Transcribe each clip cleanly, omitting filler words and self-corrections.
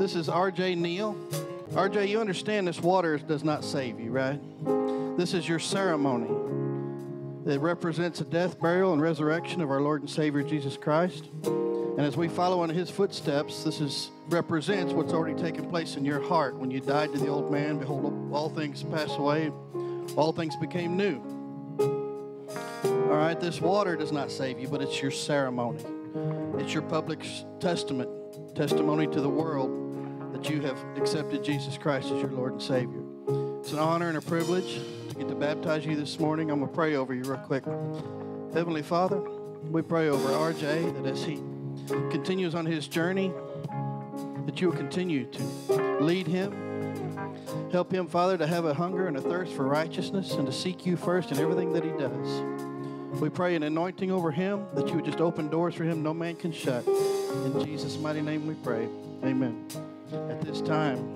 This is RJ Neal. RJ, you understand this water does not save you, right? This is your ceremony. It represents the death, burial, and resurrection of our Lord and Savior Jesus Christ. And as we follow in His footsteps, represents what's already taken place in your heart. When you died to the old man, behold, all things passed away, all things became new. All right, this water does not save you, but it's your ceremony. It's your public testimony to the world that you have accepted Jesus Christ as your Lord and Savior. It's an honor and a privilege to get to baptize you this morning. I'm going to pray over you real quick. Heavenly Father, we pray over RJ that as he continues on his journey, that you will continue to lead him. Help him, Father, to have a hunger and a thirst for righteousness and to seek you first in everything that he does. We pray an anointing over him, that you would just open doors for him no man can shut. In Jesus' mighty name we pray. Amen. At this time,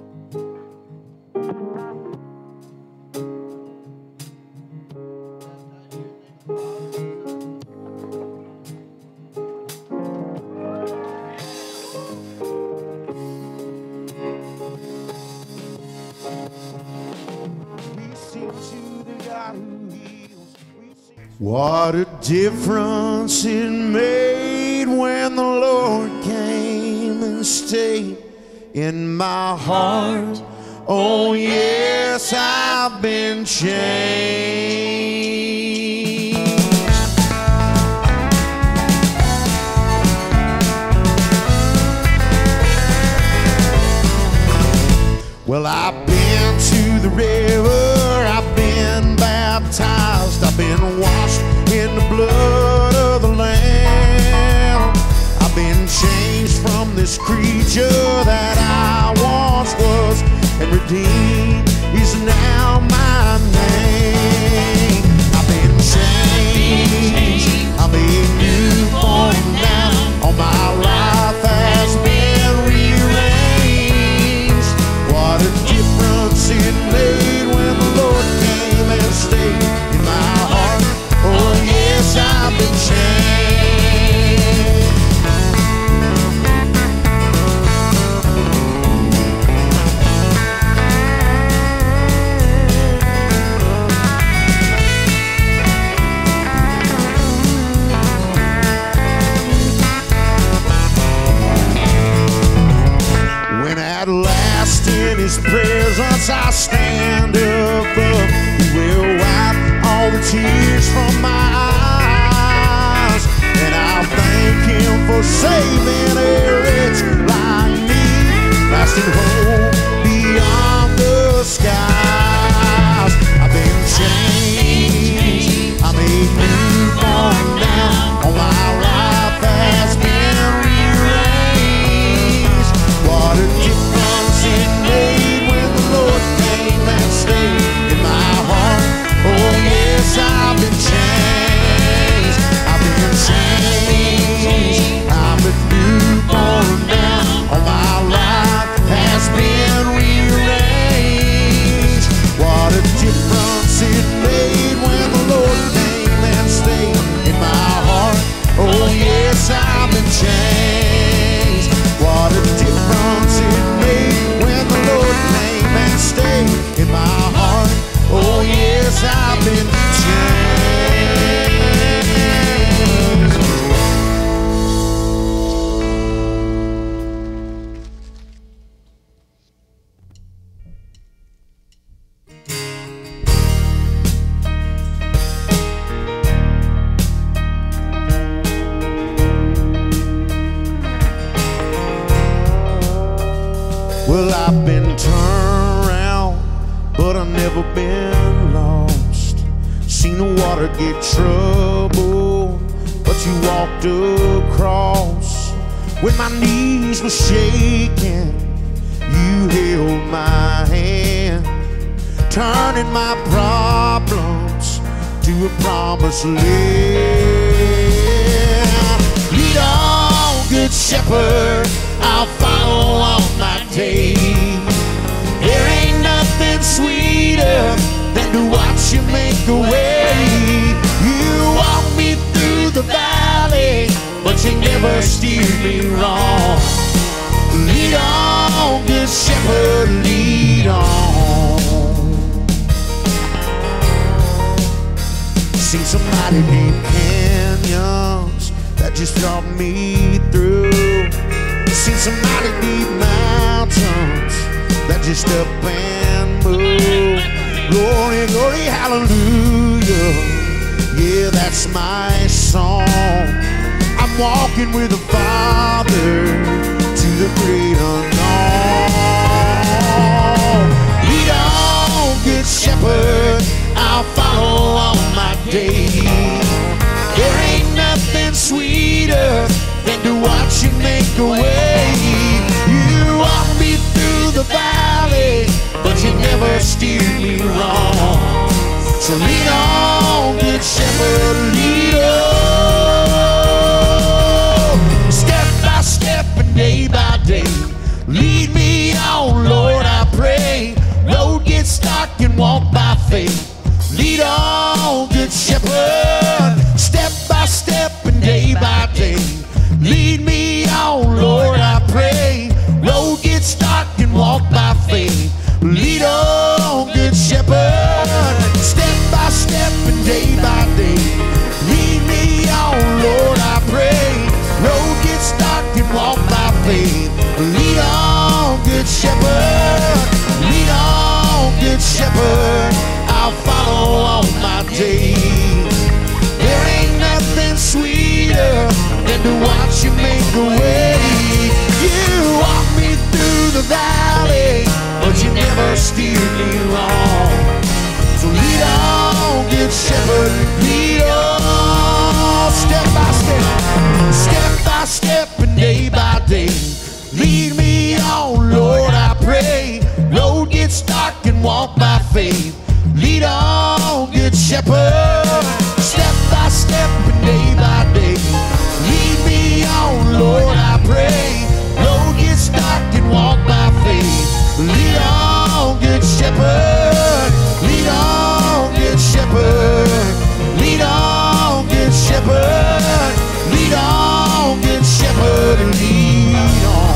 what a difference it made when the Lord came and stayed in my heart. Oh yes, I've been changed. Well, I've been to the river, I've been baptized, I've been washed in the blood of the Lamb. I've been changed from this creature that I once was, and redeemed is now my name. I've been changed, I'm a newborn now. All my life has been rearranged. What a difference it made when the Lord came and stayed in my heart. Oh yes, I've been changed. When at last in His presence I stand above, He will wipe all the tears from my eyes, and I'll thank Him for saving a wretch like me, lasting hope beyond the skies. I've been changed, I'm a newborn now. All my life has been rearranged. What a difference it made when the Lord came and stayed in my heart. Oh yes, I've been changed, I've been changed. I'm a newborn now. All my life has been rearranged. What a difference it made when the Lord came and stayed in my heart. Oh yes, I've been changed. What a difference it made when the Lord came and stayed in my heart. Oh yes, I've been Well, I've been turned around, but I've never been lost. Seen the water get troubled, but you walked across. When my knees were shaking, you held my hand, turning my problems to a promised land. Lead on, good shepherd, I'll follow all my days. There ain't nothing sweeter than to watch you make a way. You walk me through the valley, but you never steered me wrong. Lead on, good shepherd, lead on. Seen somebody named canyons that just brought me through. Seen somebody deep mountains that just up and move. Glory, glory, hallelujah. Yeah, that's my song. I'm walking with the Father to the great unknown. Lead on, good shepherd, I'll follow all my days. There ain't nothing sweeter than to watch you make a way. You walk me through the valley, but you never steered me wrong. So lead on, good shepherd, lead on. Step by step and day by day, lead me on, Lord, I pray. Road gets dark and walk by faith. Lead on, good shepherd. Step by step and day by day, lead me on, Lord, I pray. Road gets dark and walk by faith. Lead on, good shepherd. Step by step and day by day, lead me on, Lord, I pray. Road gets dark and walk by faith. Lead on, good shepherd. Lead on, good shepherd, I'll follow all my days. There ain't nothing sweeter than to watch you make a way. You walk me through the valley, but you never steered me wrong. So lead on, good shepherd, lead on. Step by step and day by day, lead me on, Lord, I pray. Road gets dark and walk by faith. Lead on, good shepherd. Step by step and day by day, lead me on, Lord, I pray. Road gets dark and walk by faith. Lead on, good shepherd. Lead on, good shepherd. Lead on, good shepherd. Lead on, good shepherd, and lead on.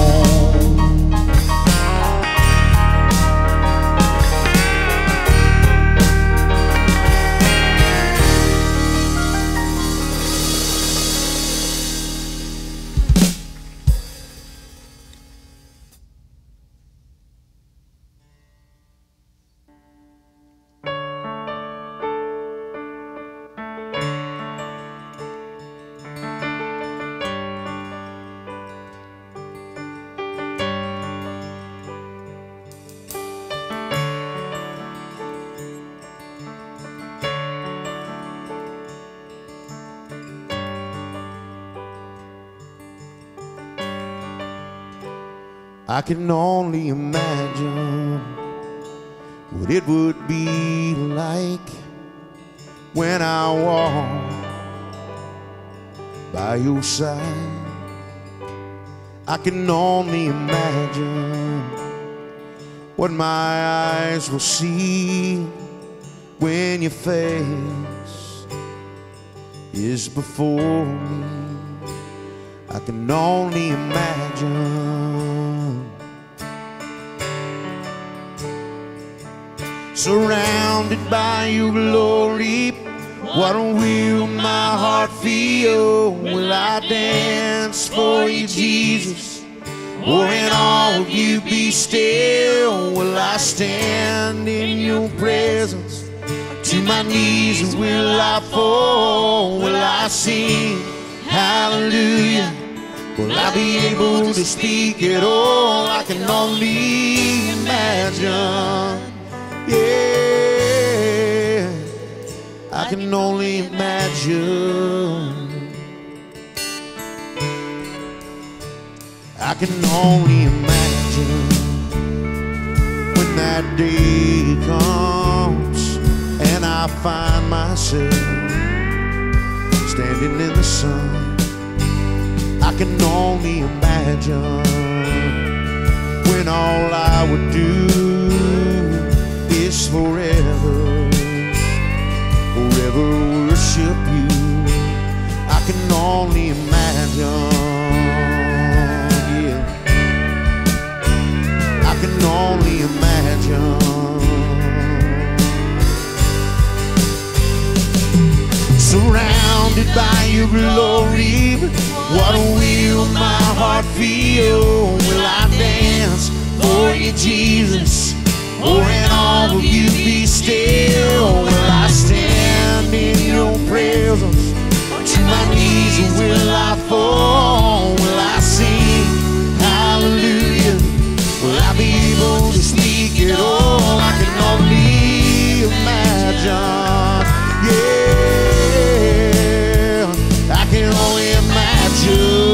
I can only imagine what it would be like when I walk by your side. I can only imagine what my eyes will see when your face is before me. I can only imagine. Surrounded by your glory, what will my heart feel? Will I dance for you, Jesus? Or in all of you be still? Will I stand in your presence? To my knees will I fall? Will I sing hallelujah? Will I be able to speak at all? I can only imagine. Yeah, I can only imagine. I can only imagine when that day comes and I find myself standing in the sun. I can only imagine when all I would do is forever, forever worship you. I can only imagine, yeah. imagine. Surrounded by your glory, what will my heart feel? Will I dance for you, Jesus? Or in all of you be still? Will I stand in your presence? To my knees will I fall? Will I sing hallelujah? Will I be able to speak it all? I can only imagine. Yeah, I can only imagine.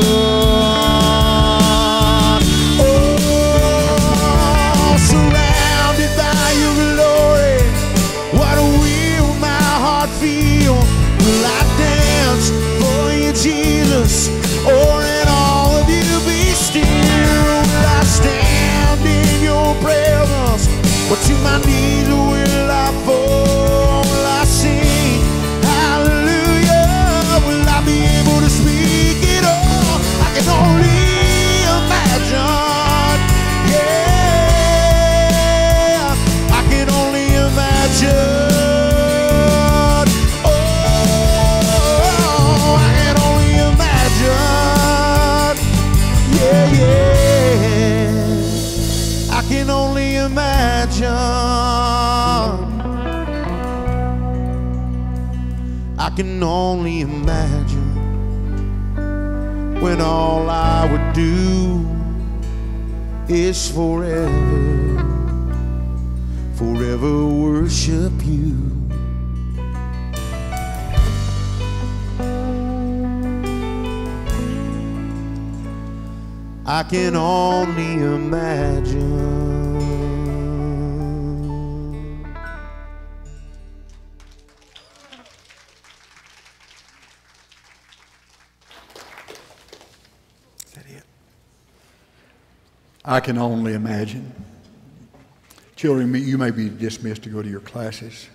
Oh, surrounded by your glory, what will my heart feel? Will I dance for you, Jesus? Or in all of you be still? Will I stand in your presence? Or to my knees will I fall? Will I sing hallelujah? Will I be able to speak it all? I can only imagine. Yeah, I can only imagine. I can only imagine. I can only imagine when all I would do is forever, forever worship you. I can only imagine. Is that it? I can only imagine. Children, you may be dismissed to go to your classes.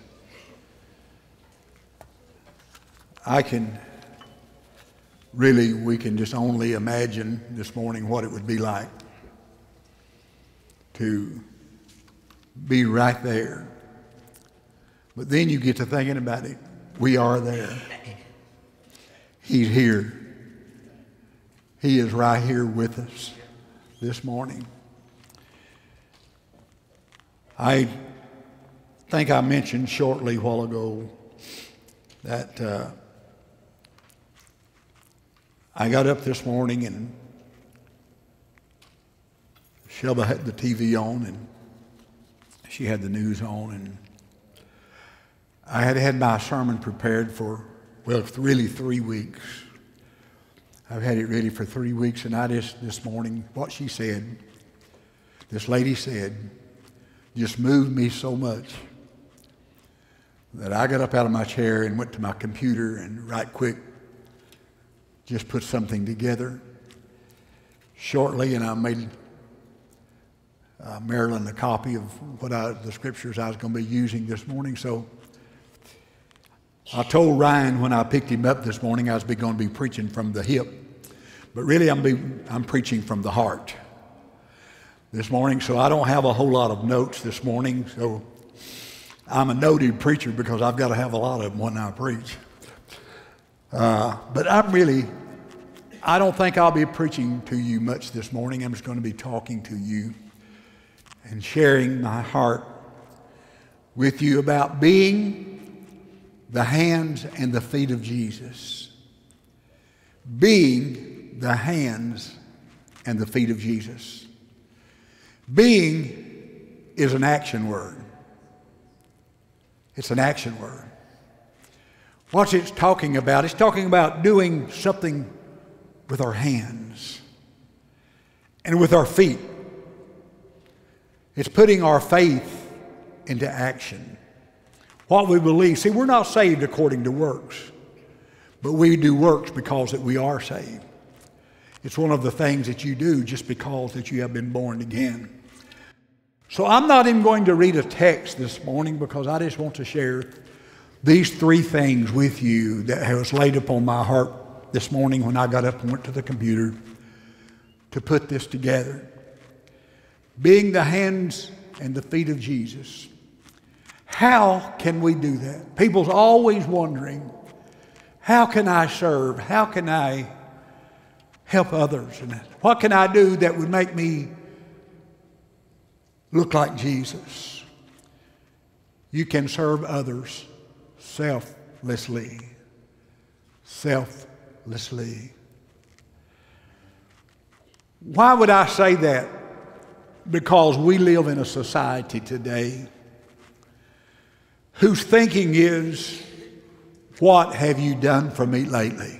We can just only imagine this morning what it would be like to be right there. But then you get to thinking about it. We are there. He's here. He is right here with us this morning. I think I mentioned shortly a while ago that I got up this morning and Shelba had the TV on and she had the news on, and I had my sermon prepared for, well, really 3 weeks. I've had it ready for 3 weeks, and this morning, what she said, this lady said, just moved me so much that I got up out of my chair and went to my computer and right quick just put something together shortly, and I made Marilyn a copy of the scriptures I was going to be using this morning. So I told Ryan when I picked him up this morning I was going to be preaching from the hip, but really I'm preaching from the heart this morning. So I don't have a whole lot of notes this morning. So I'm a noted preacher because I've got to have a lot of them when I preach. But I don't think I'll be preaching to you much this morning. I'm just going to be talking to you and sharing my heart with you about being the hands and the feet of Jesus. Being the hands and the feet of Jesus. Being is an action word. It's an action word. What's it talking about? It's talking about doing something with our hands and with our feet. It's putting our faith into action. What we believe. See, we're not saved according to works, but we do works because that we are saved. It's one of the things that you do just because that you have been born again. So I'm not even going to read a text this morning because I just want to share these three things with you that was laid upon my heart this morning when I got up and went to the computer to put this together. Being the hands and the feet of Jesus. How can we do that? People's always wondering, how can I serve? How can I help others? And what can I do that would make me look like Jesus? You can serve others selflessly. Selflessly. Why would I say that? Because we live in a society today whose thinking is, what have you done for me lately?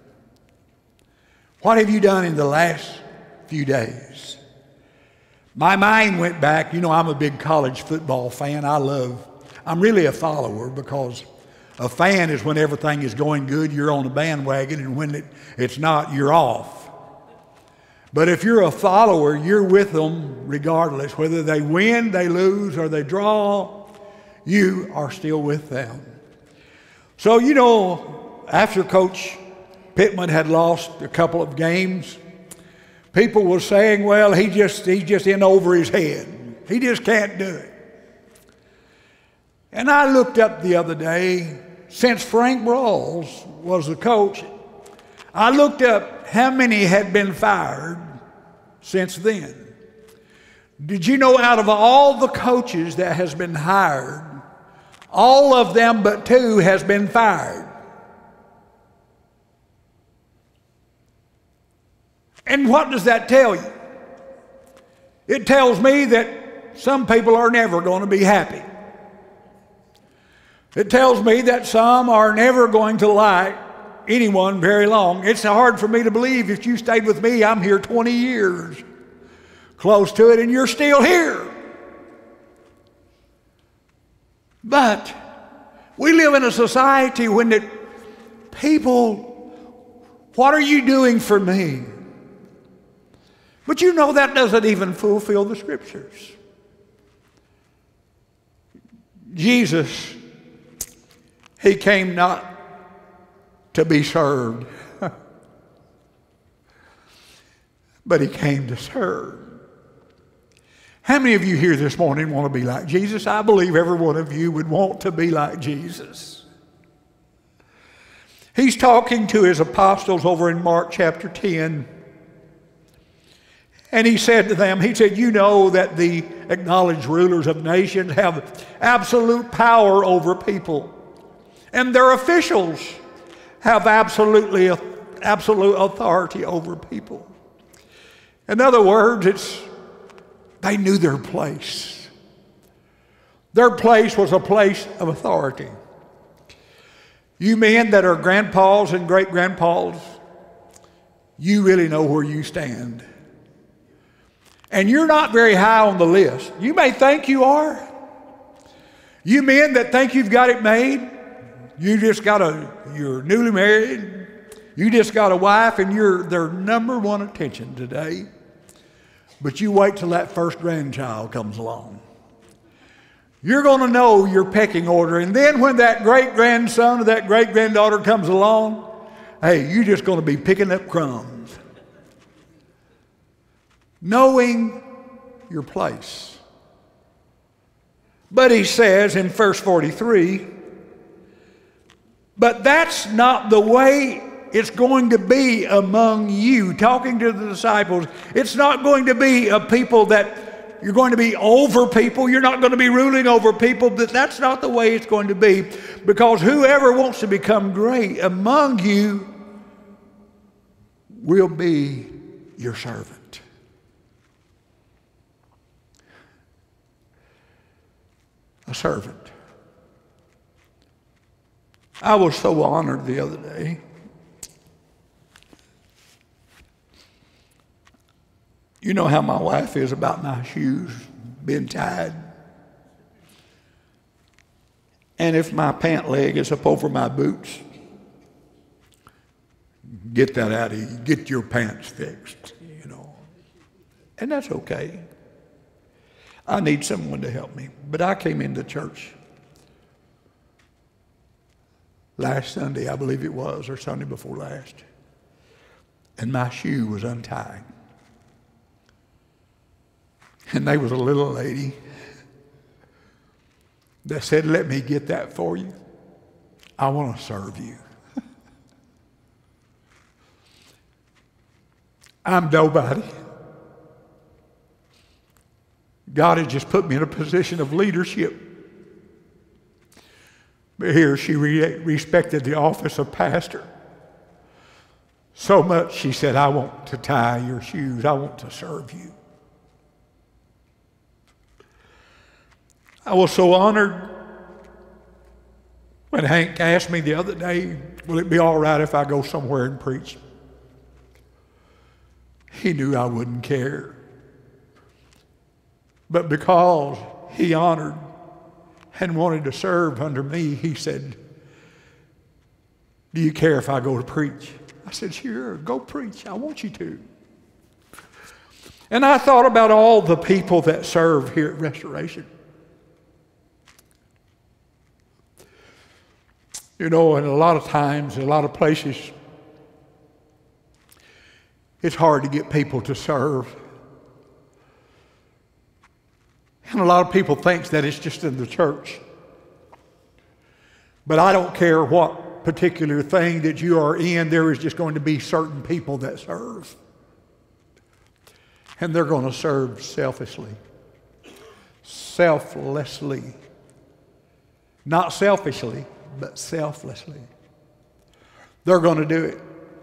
What have you done in the last few days? My mind went back. You know, I'm a big college football fan. I'm really a follower, because a fan is when everything is going good, you're on the bandwagon, and when it's not, you're off. But if you're a follower, you're with them regardless. Whether they win, they lose, or they draw, you are still with them. So, you know, after Coach Pittman had lost a couple of games, people were saying, well, he's just in over his head. He just can't do it. And I looked up the other day, since Frank Rawls was the coach, I looked up how many had been fired since then. Did you know out of all the coaches that has been hired, all of them but 2 has been fired? And what does that tell you? It tells me that some people are never going to be happy. It tells me that some are never going to like anyone very long. It's hard for me to believe, if you stayed with me, I'm here 20 years, close to it, and you're still here. But we live in a society when people, what are you doing for me? But you know that doesn't even fulfill the Scriptures. Jesus, he came not to be served, but he came to serve. How many of you here this morning want to be like Jesus? I believe every one of you would want to be like Jesus. He's talking to his apostles over in Mark chapter 10. And he said to them, he said, you know that the acknowledged rulers of nations have absolute power over people. And their officials have absolute authority over people. In other words, they knew their place. Their place was a place of authority. You men that are grandpas and great-grandpas, you really know where you stand. And you're not very high on the list. You may think you are. You men that think you've got it made, you're newly married, you just got a wife, and you're their number one attention today. But you wait till that first grandchild comes along. You're going to know your pecking order. And then when that great-grandson or that great-granddaughter comes along, hey, you're just going to be picking up crumbs. Knowing your place. But he says in verse 43, but that's not the way it's going to be among you. Talking to the disciples, it's not going to be a people that you're going to be over people. You're not going to be ruling over people. But that's not the way it's going to be. Because whoever wants to become great among you will be your servant. A servant. I was so honored the other day. You know how my wife is about my shoes being tied. And if my pant leg is up over my boots, get that out of you. Get your pants fixed, you know. And that's okay. I need someone to help me. But I came into church last Sunday, I believe it was, or Sunday before last, and my shoe was untied. And there was a little lady that said, let me get that for you. I want to serve you. I'm nobody. God had just put me in a position of leadership. But here she respected the office of pastor so much she said, I want to tie your shoes. I want to serve you. I was so honored when Hank asked me the other day, will it be all right if I go somewhere and preach? He knew I wouldn't care. But because he honored and wanted to serve under me, he said, do you care if I go to preach? I said, sure, go preach. I want you to. And I thought about all the people that serve here at Restoration. You know, and a lot of times, in a lot of places, it's hard to get people to serve. And a lot of people think that it's just in the church. But I don't care what particular thing that you are in, there is just going to be certain people that serve. And they're going to serve selfishly. Selflessly. Not selfishly, but selflessly. They're going to do it.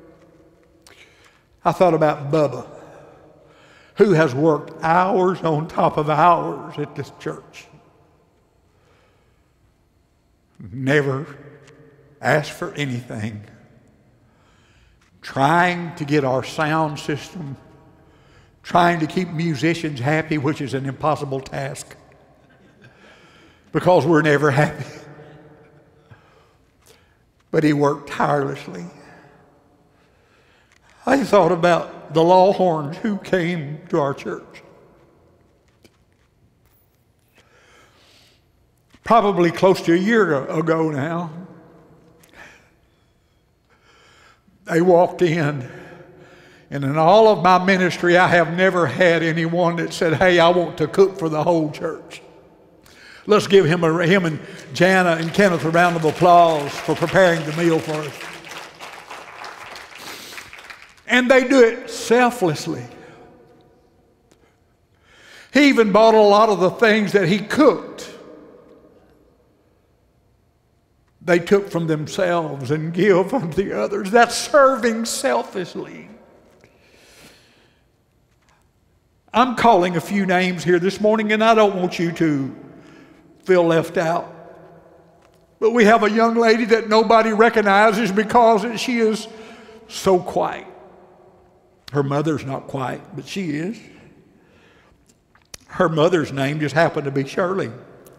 I thought about Bubba, who has worked hours on top of hours at this church. Never asked for anything. Trying to get our sound system, trying to keep musicians happy, which is an impossible task because we're never happy. But he worked tirelessly. I thought about the Lawhorns who came to our church. Probably close to a year ago now. They walked in, and in all of my ministry, I have never had anyone that said, hey, I want to cook for the whole church. Let's give him and Jana and Kenneth a round of applause for preparing the meal for us. And they do it selflessly. He even bought a lot of the things that he cooked. They took from themselves and give unto the others. That's serving selflessly. I'm calling a few names here this morning, and I don't want you to feel left out. But we have a young lady that nobody recognizes because she is so quiet. Her mother's not quiet, but she is. Her mother's name just happened to be Shirley,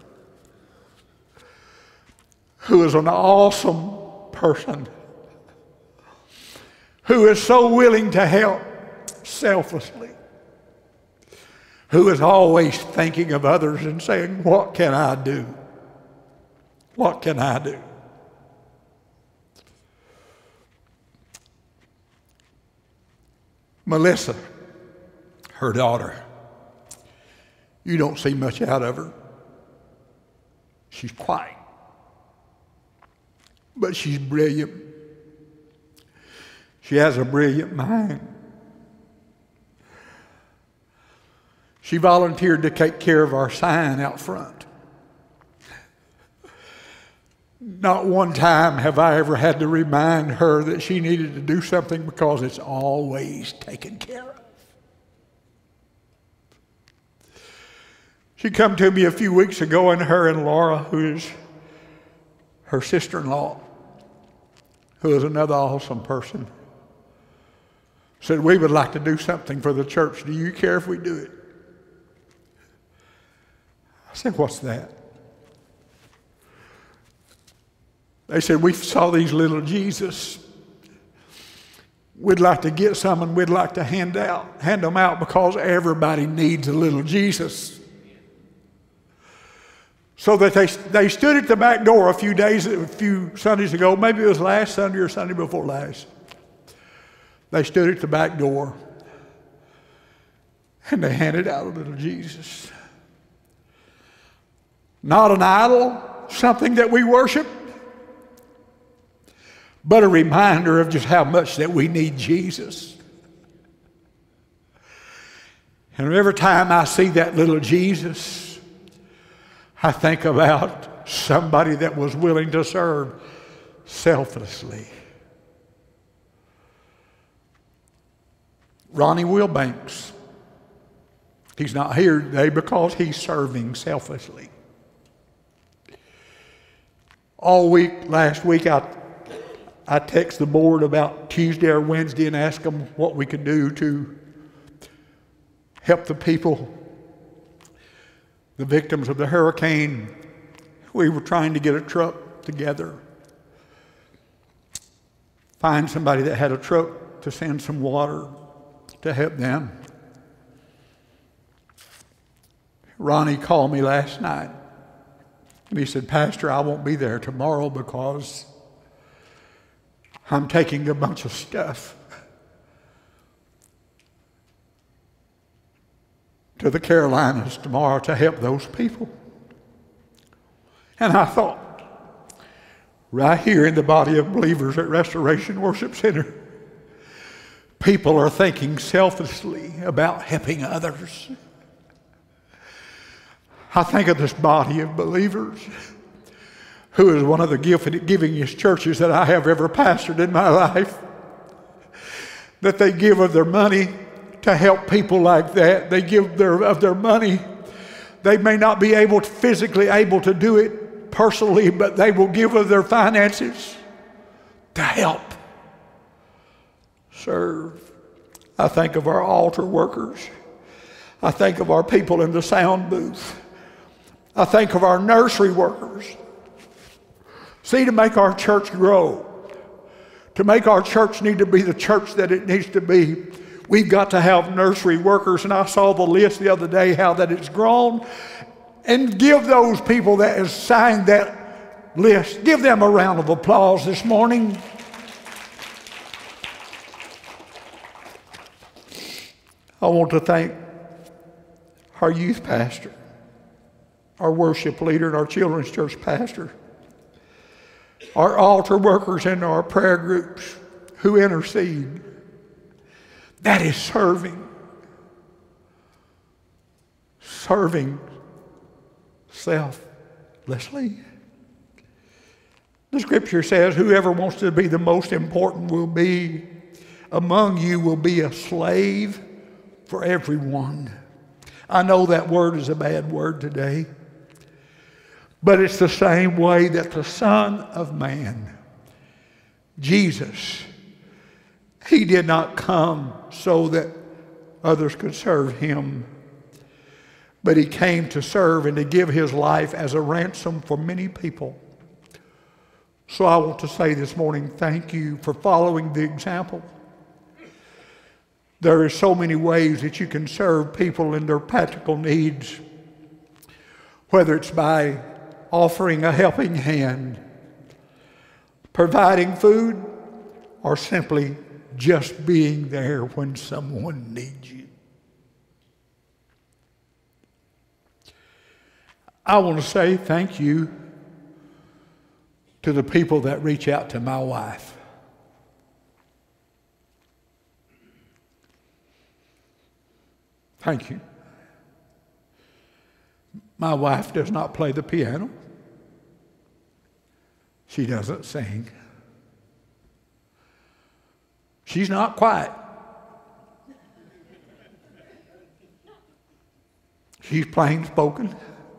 who is an awesome person, who is so willing to help selflessly, who is always thinking of others and saying, what can I do? What can I do? Melissa, her daughter, you don't see much out of her. She's quiet, but she's brilliant. She has a brilliant mind. She volunteered to take care of our sign out front. Not one time have I ever had to remind her that she needed to do something because it's always taken care of. She come to me a few weeks ago, and her and Laura, who is her sister-in-law, who is another awesome person, said, we would like to do something for the church. Do you care if we do it? I said, what's that? They said, we saw these little Jesus. We'd like to get some and we'd like to hand them out because everybody needs a little Jesus. So that they stood at the back door a few Sundays ago, maybe it was last Sunday or Sunday before last. They stood at the back door And they handed out a little Jesus. Not an idol, something that we worship, but a reminder of just how much that we need Jesus. And every time I see that little Jesus, I think about somebody that was willing to serve selflessly. Ronnie Wilbanks, he's not here today because he's serving selflessly. All week, last week, I text the board about Tuesday or Wednesday and ask them what we could do to help the people, the victims of the hurricane. We were trying to get a truck together, find somebody that had a truck to send some water to help them. Ronnie called me last night and he said, "Pastor, I won't be there tomorrow because I'm taking a bunch of stuff to the Carolinas tomorrow to help those people." And I thought, right here in the body of believers at Restoration Worship Center, people are thinking selflessly about helping others. I think of this body of believers who is one of the givingest churches that I have ever pastored in my life, that they give of their money to help people like that. They give of their money. They may not be physically able to do it personally, but they will give of their finances to help serve. I think of our altar workers. I think of our people in the sound booth. I think of our nursery workers. See, to make our church grow, to make our church need to be the church that it needs to be, we've got to have nursery workers. And I saw the list the other day, how that it's grown. And give those people that have signed that list, give them a round of applause this morning. I want to thank our youth pastor, our worship leader, and our children's church pastor, our altar workers and our prayer groups who intercede. That is serving selflessly. The scripture says, whoever wants to be the most important will be among you will be a slave for everyone. I know that word is a bad word today, but it's the same way that the Son of Man, Jesus, he did not come so that others could serve him, but he came to serve and to give his life as a ransom for many people. So I want to say this morning, thank you for following the example. There are so many ways that you can serve people in their practical needs, whether it's by offering a helping hand, providing food, or simply just being there when someone needs you. I want to say thank you to the people that reach out to my wife. Thank you. My wife does not play the piano. She doesn't sing. She's not quiet. She's plain spoken.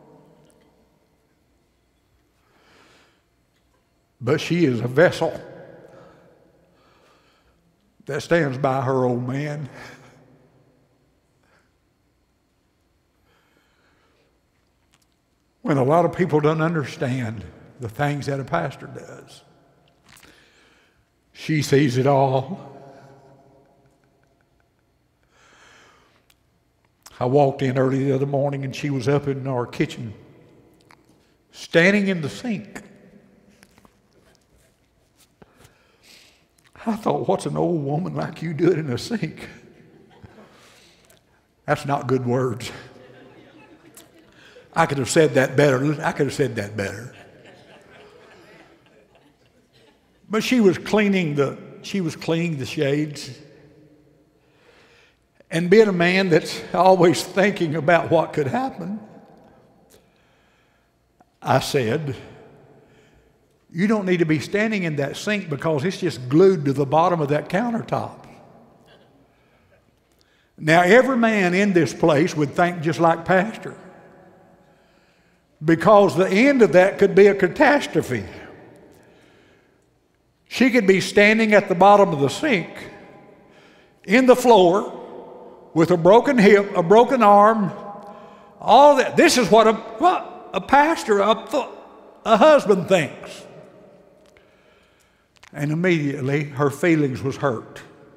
But she is a vessel that stands by her old man. When a lot of people don't understand the things that a pastor does, she sees it all. I walked in early the other morning and she was up in our kitchen, standing in the sink. I thought, what's an old woman like you doing in the sink? That's not good words. I could have said that better. But she was cleaning the shades. And being a man that's always thinking about what could happen, I said, you don't need to be standing in that sink because it's just glued to the bottom of that countertop. Now, every man in this place would think just like Pastor, because the end of that could be a catastrophe. She could be standing at the bottom of the sink, in the floor, with a broken hip, a broken arm, all that. This is what a pastor, a husband thinks. And immediately her feelings was hurt,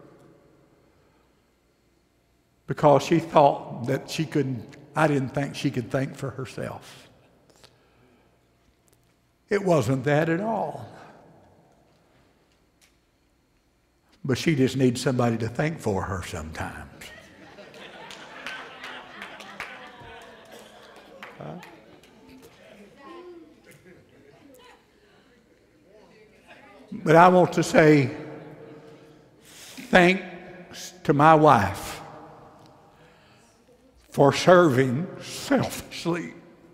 because she thought that I didn't think she could think for herself. It wasn't that at all. But she just needs somebody to think for her sometimes. But I want to say thanks to my wife for serving selflessly,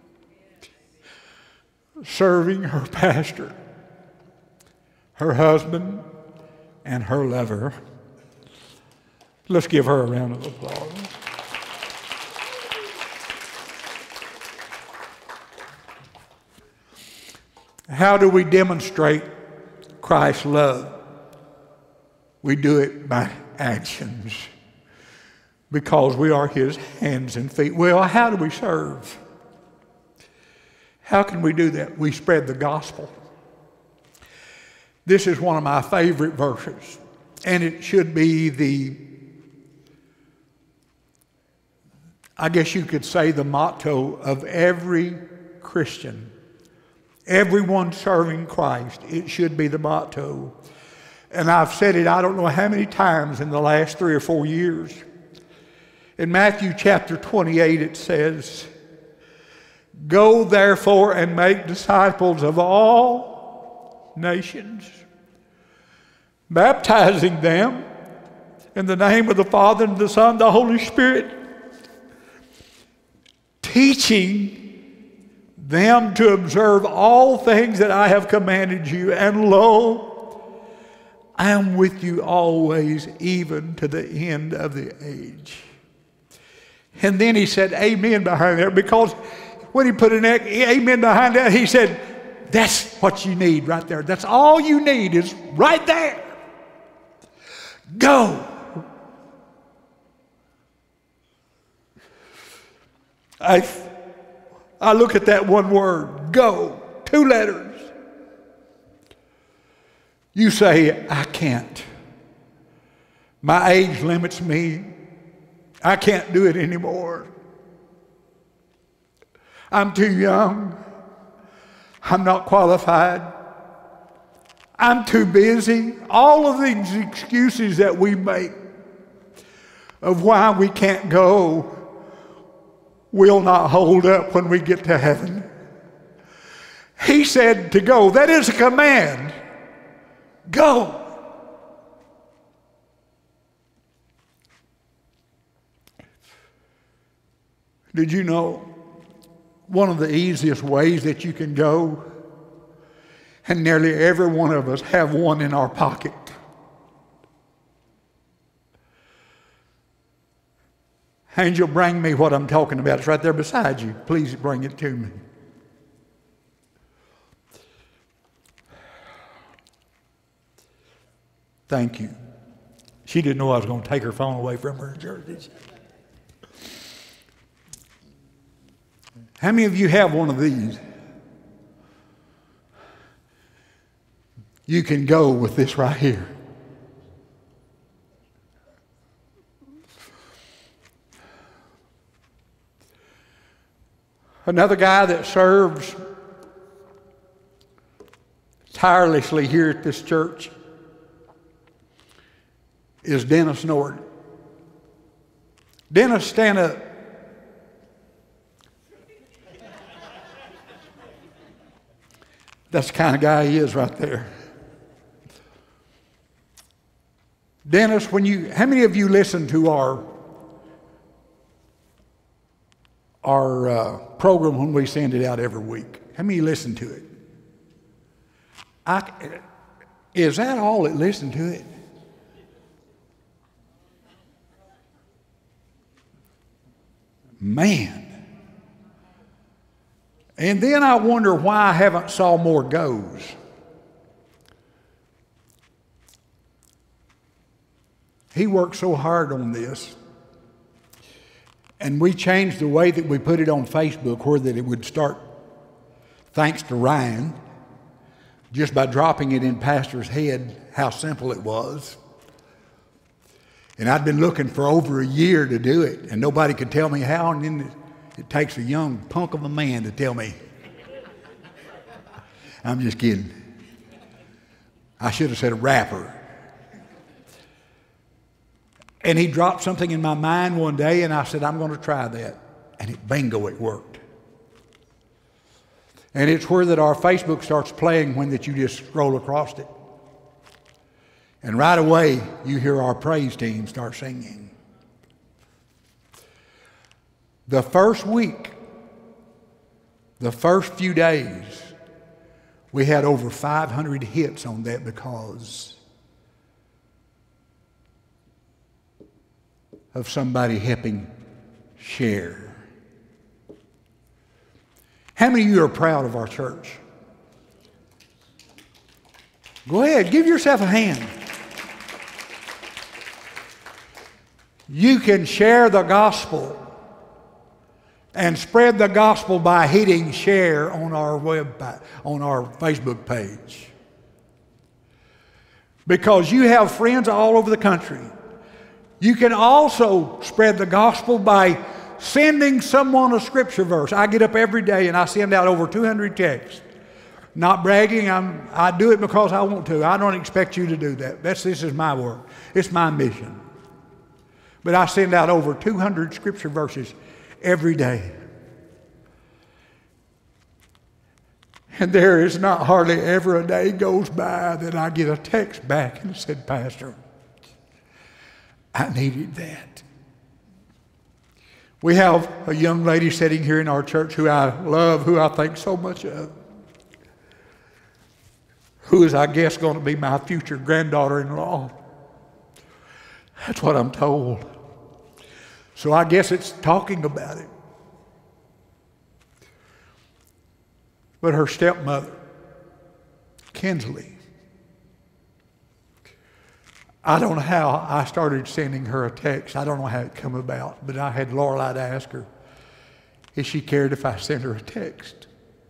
serving her pastor, her husband, and her lover. Let's give her a round of applause. How do we demonstrate Christ's love? We do it by actions, because we are His hands and feet. Well, how do we serve? How can we do that? We spread the gospel. This is one of my favorite verses, and it should be I guess you could say, the motto of every Christian. Everyone serving Christ, it should be the motto. And I've said it I don't know how many times in the last 3 or 4 years. In Matthew chapter 28 it says, "Go therefore and make disciples of all nations, baptizing them in the name of the Father and the Son and the Holy Spirit, teaching them to observe all things that I have commanded you. And lo, I am with you always, even to the end of the age." And then he said amen behind there, because when he put an amen behind that, he said, that's what you need right there. That's all you need, is right there. Go. I look at that one word, go, 2 letters. You say, I can't. My age limits me. I can't do it anymore. I'm too young. I'm not qualified. I'm too busy. All of these excuses that we make of why we can't go will not hold up when we get to heaven. He said to go. That is a command. Go. Did you know one of the easiest ways that you can go, and nearly every one of us have one in our pocket, Angel, bring me what I'm talking about. It's right there beside you. Please bring it to me. Thank you. She didn't know I was going to take her phone away from her in church, did she? How many of you have one of these? You can go with this right here. Another guy that serves tirelessly here at this church is Dennis Nord. Dennis, stand up. That's the kind of guy he is right there. Dennis, how many of you listen to our program when we send it out every week? How many listen to it? Is that all that listen to it? Man. And then I wonder why I haven't saw more goes. He worked so hard on this. And we changed the way that we put it on Facebook, where that it would start, thanks to Ryan, just by dropping it in Pastor's head, how simple it was. And I'd been looking for over a year to do it, and nobody could tell me how, and then it takes a young punk of a man to tell me. I'm just kidding. I should have said a rapper. And he dropped something in my mind one day, and I said, I'm going to try that. And bingo, it worked. And it's where that our Facebook starts playing when that you just scroll across it. And right away, you hear our praise team start singing. The first week, the first few days, we had over 500 hits on that because of somebody helping share. How many of you are proud of our church? Go ahead, give yourself a hand. You can share the gospel and spread the gospel by hitting share on our on our Facebook page. Because you have friends all over the country. You can also spread the gospel by sending someone a scripture verse. I get up every day and I send out over 200 texts. Not bragging, I do it because I want to. I don't expect you to do that. This is my work. It's my mission. But I send out over 200 scripture verses every day. And there is not hardly ever a day goes by that I get a text back and said, Pastor, I needed that. We have a young lady sitting here in our church who I love, who I think so much of, who is, I guess, going to be my future granddaughter-in-law. That's what I'm told. So I guess it's talking about it. But her stepmother, Kinsley, I don't know how I started sending her a text. I don't know how it come about, but I had Lorelei to ask her if she cared if I sent her a text.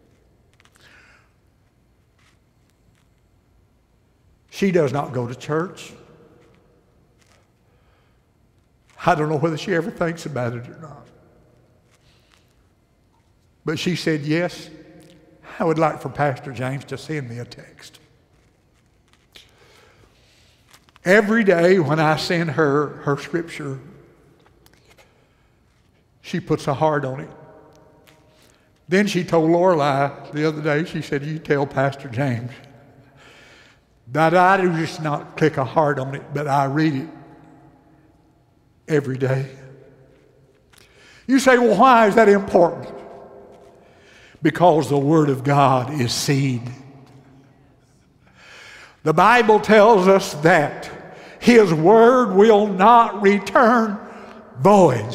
She does not go to church. I don't know whether she ever thinks about it or not. But she said, yes, I would like for Pastor James to send me a text. Every day when I send her scripture, she puts a heart on it. Then she told Lorelei the other day, she said, you tell Pastor James that I do just not click a heart on it, but I read it every day. You say, well, why is that important? Because the Word of God is seed. The Bible tells us that His Word will not return void.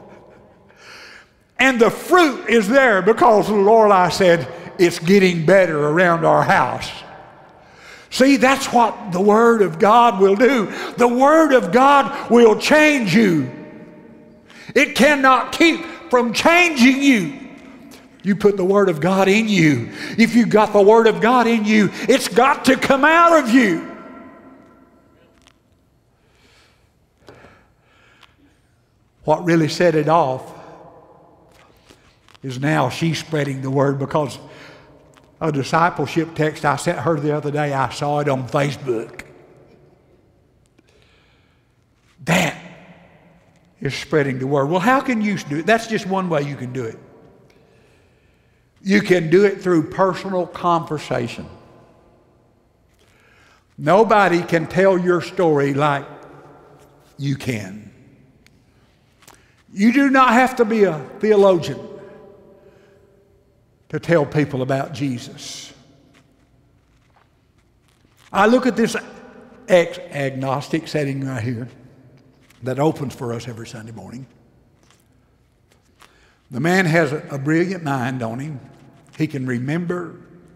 And the fruit is there because the Lorelei said it's getting better around our house. See, that's what the Word of God will do. The Word of God will change you. It cannot keep from changing you. You put the Word of God in you. If you've got the Word of God in you, it's got to come out of you. What really set it off is now she's spreading the Word, because a discipleship text I sent her the other day, I saw it on Facebook. That is spreading the word. Well, how can you do it? That's just one way you can do it. You can do it through personal conversation. Nobody can tell your story like you can. You do not have to be a theologian to tell people about Jesus. I look at this agnostic setting right here that opens for us every Sunday morning. The man has a brilliant mind on him. He can remember.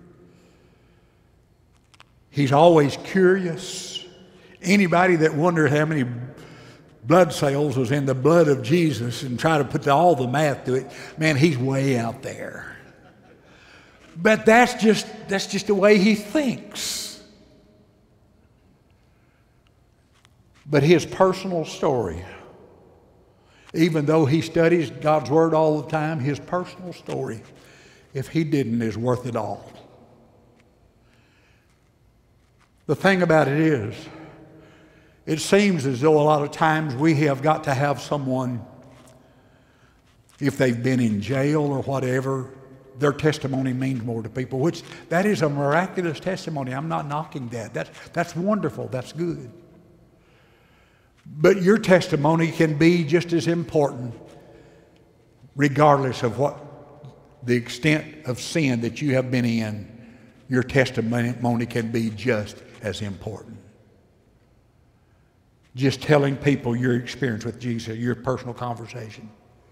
He's always curious. Anybody that wondered how many blood cells was in the blood of Jesus and try to put all the math to it, man, he's way out there. But that's just the way he thinks. But his personal story, even though he studies God's Word all the time, his personal story, if he didn't, is worth it all. The thing about it is, it seems as though a lot of times we have got to have someone, if they've been in jail or whatever, their testimony means more to people, which that is a miraculous testimony. I'm not knocking that. That's wonderful. That's good. But your testimony can be just as important regardless of what the extent of sin that you have been in. Your testimony can be just as important. Just telling people your experience with Jesus, your personal conversation.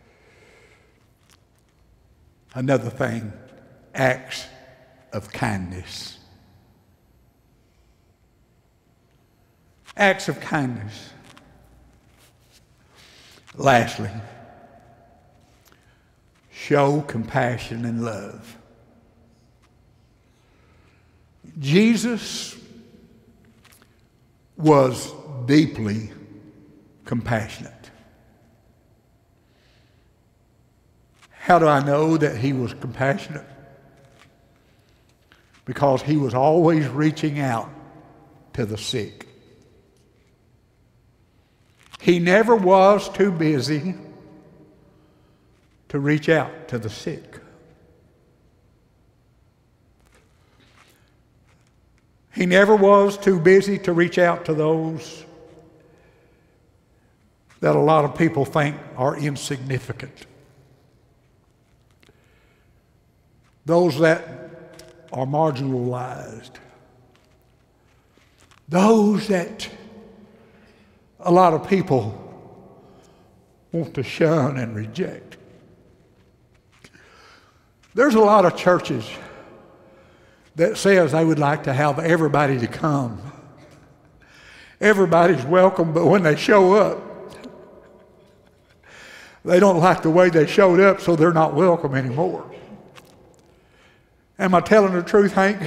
Another thing, acts of kindness. Acts of kindness. Lastly, show compassion and love. Jesus was deeply compassionate. How do I know that he was compassionate? Because he was always reaching out to the sick. He never was too busy to reach out to the sick. He never was too busy to reach out to those that a lot of people think are insignificant. Those that are marginalized. Those that a lot of people want to shun and reject. There's a lot of churches that says they would like to have everybody to come. Everybody's welcome, but when they show up, they don't like the way they showed up, so they're not welcome anymore. Am I telling the truth, Hank?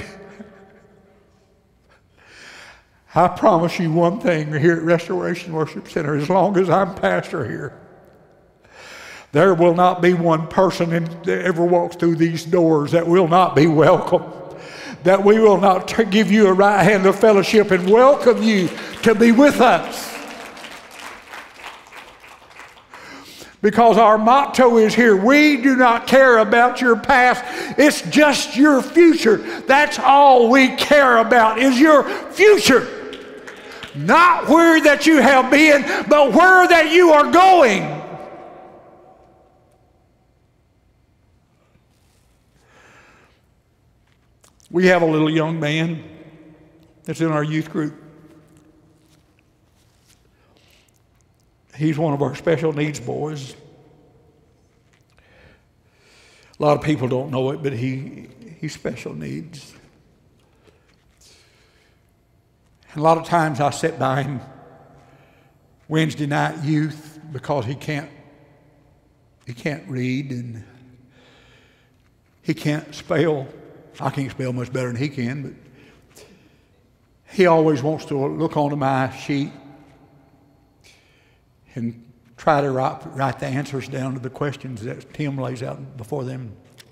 I promise you one thing here at Restoration Worship Center, as long as I'm pastor here, there will not be one person that ever walks through these doors that will not be welcome, that we will not give you a right hand of fellowship and welcome you to be with us. Because our motto is here, we do not care about your past, it's just your future. That's all we care about is your future. Not where that you have been, but where that you are going. We have a little young man that's in our youth group. He's one of our special needs boys. A lot of people don't know it, but he's special needs. And a lot of times I sit by him Wednesday night youth because he can't read and he can't spell. I can't spell much better than he can, but he always wants to look onto my sheet and try to write the answers down to the questions that Tim lays out before them.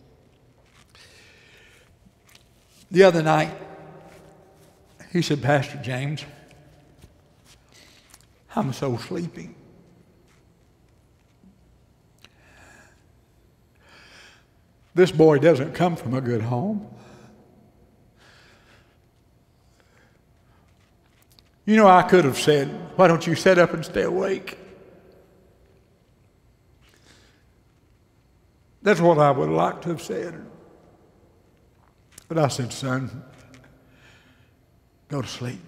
The other night, he said, Pastor James, I'm so sleepy. This boy doesn't come from a good home. You know, I could have said, why don't you sit up and stay awake? That's what I would like to have said. But I said, son, go to sleep.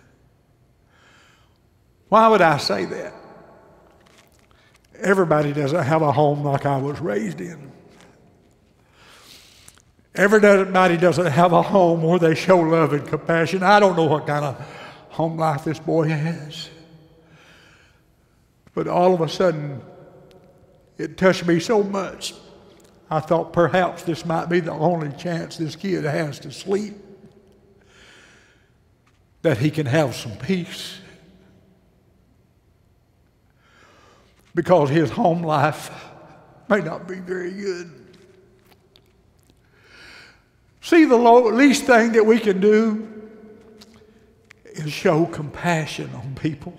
Why would I say that? Everybody doesn't have a home like I was raised in. Everybody doesn't have a home where they show love and compassion. I don't know what kind of home life this boy has. But all of a sudden, it touched me so much, I thought perhaps this might be the only chance this kid has to sleep, that he can have some peace. Because his home life may not be very good. See, the least thing that we can do is show compassion on people.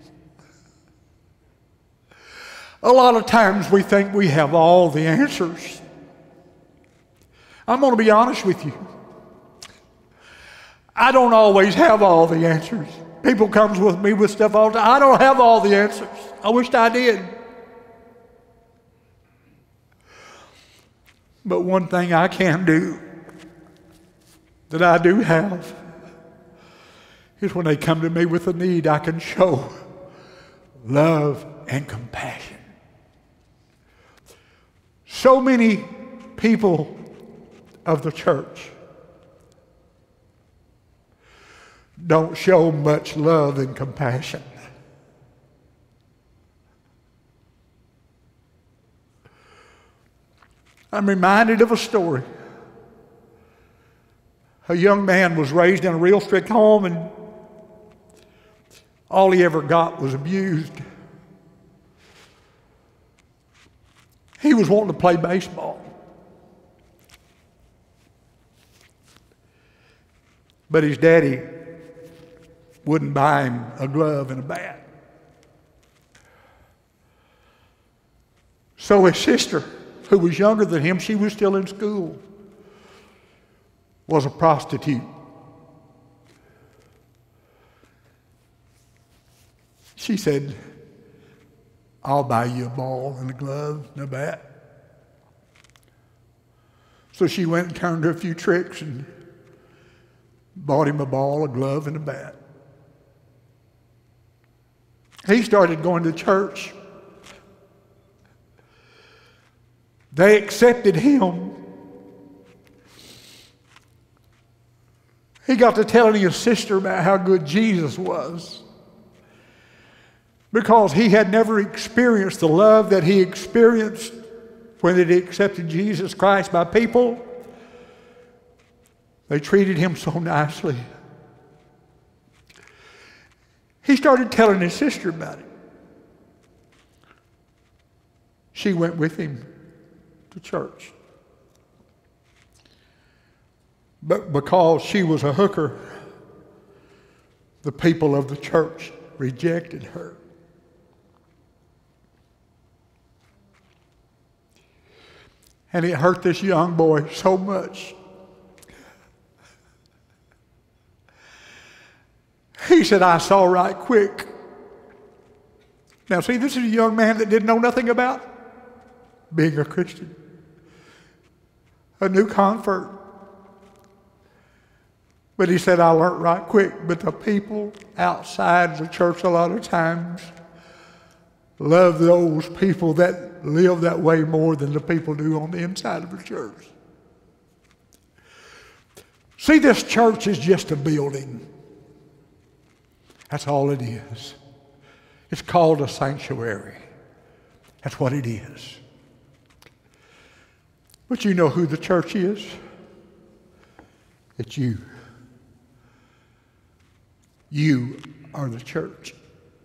A lot of times we think we have all the answers. I'm going to be honest with you. I don't always have all the answers. People come with me with stuff all the time. I don't have all the answers. I wished I did. But one thing I can do, that I do have, is when they come to me with a need, I can show love and compassion. So many people of the church don't show much love and compassion. I'm reminded of a story. A young man was raised in a real strict home, and all he ever got was abused. He was wanting to play baseball. But his daddy wouldn't buy him a glove and a bat. So his sister, who was younger than him, she was still in school, was a prostitute. She said, I'll buy you a ball and a glove and a bat. So she went and turned her a few tricks and bought him a ball, a glove, and a bat. He started going to church. They accepted him. He got to telling his sister about how good Jesus was, because he had never experienced the love that he experienced when he accepted Jesus Christ by people. They treated him so nicely. He started telling his sister about it. She went with him to church. But because she was a hooker, the people of the church rejected her. And it hurt this young boy so much. He said, I saw right quick. Now see, this is a young man that didn't know nothing about being a Christian. A new convert. But he said, I learned right quick. But the people outside the church a lot of times love those people that live that way more than the people do on the inside of the church. See, this church is just a building. That's all it is. It's called a sanctuary. That's what it is. But you know who the church is? It's you. You are the church.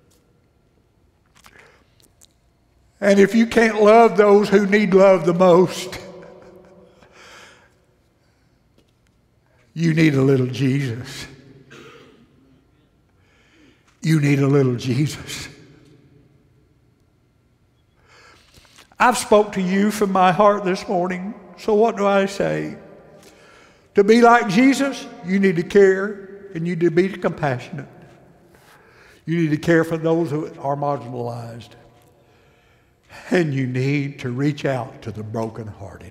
And if you can't love those who need love the most, you need a little Jesus. You need a little Jesus. I've spoke to you from my heart this morning. So what do I say? To be like Jesus, you need to care and you need to be compassionate. You need to care for those who are marginalized. And you need to reach out to the brokenhearted.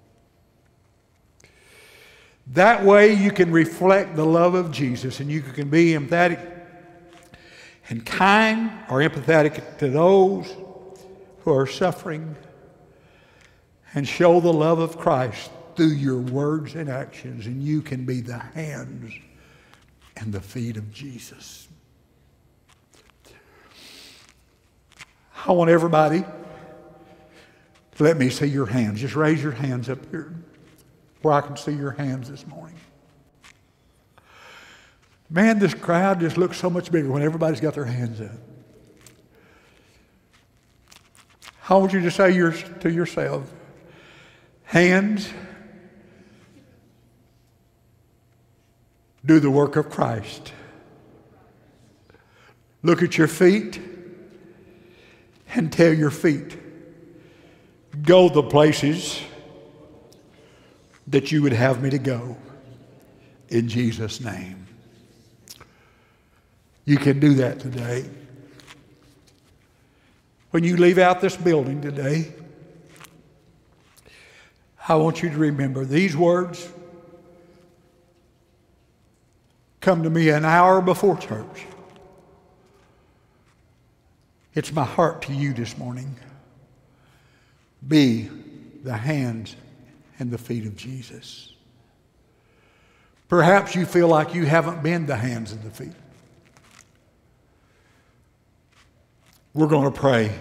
That way you can reflect the love of Jesus and you can be emphatic and kind or empathetic to those who are suffering and show the love of Christ through your words and actions, and you can be the hands and the feet of Jesus. I want everybody to let me see your hands. Just raise your hands up here where I can see your hands this morning. Man, this crowd just looks so much bigger when everybody's got their hands up. I want you to say to yourself, hands do the work of Christ. Look at your feet and tell your feet, go the places that you would have me to go in Jesus' name. You can do that today. When you leave out this building today, I want you to remember these words come to me an hour before church. It's my heart to you this morning. Be the hands and the feet of Jesus. Perhaps you feel like you haven't been the hands and the feet. We're going to pray.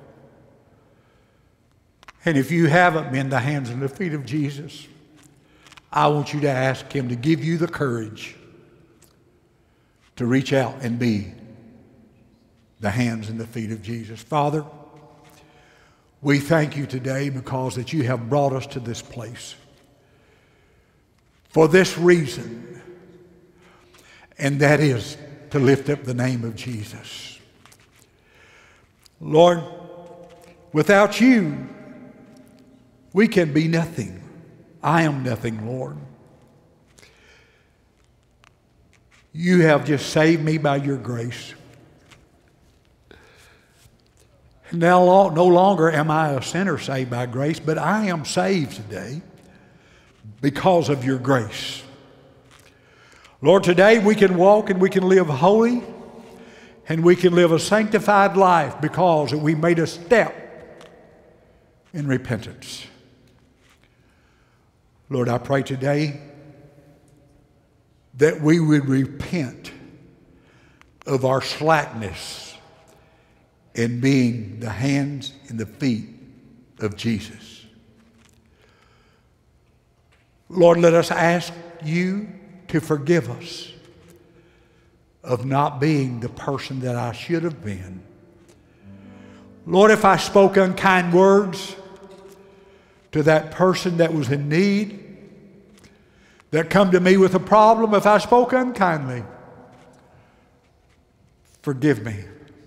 And if you haven't been the hands and the feet of Jesus, I want you to ask Him to give you the courage to reach out and be the hands and the feet of Jesus. Father, we thank you today because that you have brought us to this place for this reason, and that is to lift up the name of Jesus. Lord, without you, we can be nothing. I am nothing, Lord. You have just saved me by your grace. Now, no longer am I a sinner saved by grace, but I am saved today because of your grace. Lord, today we can walk and we can live holy and we can live a sanctified life because we made a step in repentance. Lord, I pray today that we would repent of our slackness in being the hands and the feet of Jesus. Lord, let us ask you to forgive us of not being the person that I should have been. Lord, if I spoke unkind words to that person that was in need, that come to me with a problem, if I spoke unkindly, forgive me.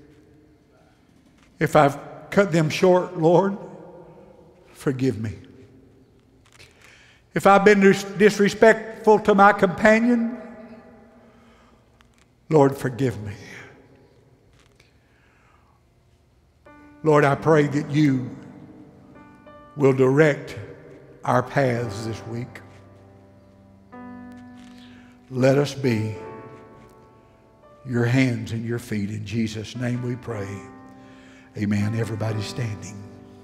If I've cut them short, Lord, forgive me. If I've been disrespectful to my companion, Lord, forgive me. Lord, I pray that you will direct our paths this week. Let us be your hands and your feet. In Jesus' name we pray. Amen. Everybody standing.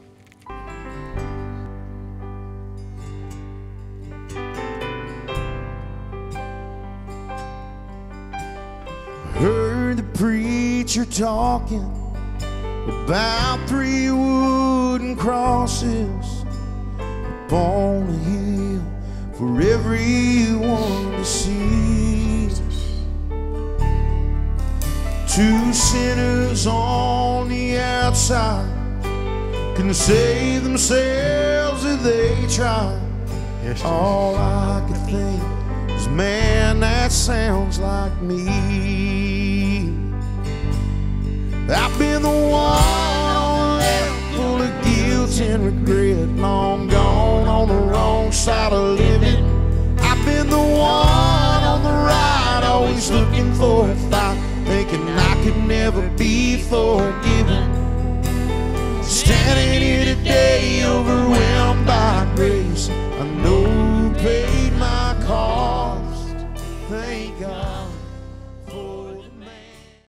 Heard the preacher talking about 3 wooden crosses upon a hill for everyone to see. 2 sinners on the outside can save themselves if they try. Yes, all I could think is, man, that sounds like me. I've been the one left full of guilt and regret, long gone on the wrong out of living. I've been the one on the right, always looking for a fight, thinking I could never be forgiven. Standing